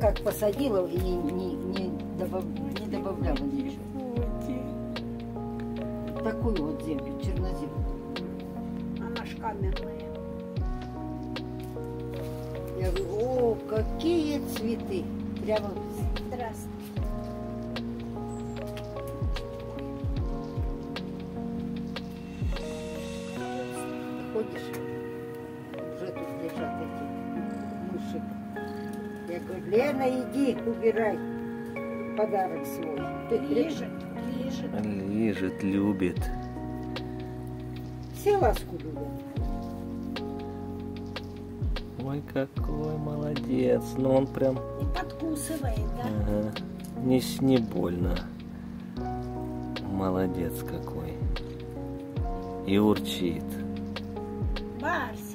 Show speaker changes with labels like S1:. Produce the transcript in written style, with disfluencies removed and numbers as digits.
S1: как посадила и не добавляла ничего. Такую вот землю, черноземную.
S2: Она ж каменная.
S1: Я говорю, о, какие цветы. Прямо
S2: Здравствуйте.
S1: ходишь, уже тут лежат эти мыши. Я говорю, Лена, иди, убирай подарок свой.
S2: Лежит, лежит.
S3: Лежит, любит.
S1: Все ласку любят.
S3: Ой, какой молодец. Ну он прям...
S2: И подкусывает, да?
S3: Ага. Не больно. Молодец какой. И урчит.
S2: Барс.